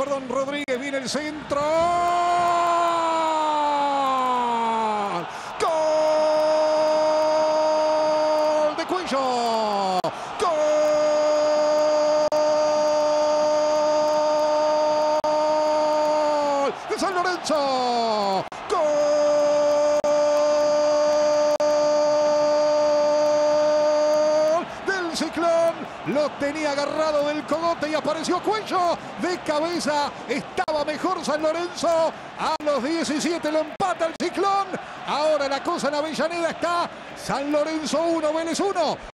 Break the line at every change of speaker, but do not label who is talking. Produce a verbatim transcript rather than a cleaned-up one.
perdón, Rodríguez, viene el centro. ¡Gol de Cuello! ¡Gol de San Lorenzo! ¡Gol del Ciclón! Lo tenía agarrado del cogote y apareció Cuello de cabeza. Estaba mejor San Lorenzo. A los diecisiete lo empata el Ciclón. Ahora la cosa en Avellaneda está San Lorenzo uno, Vélez uno.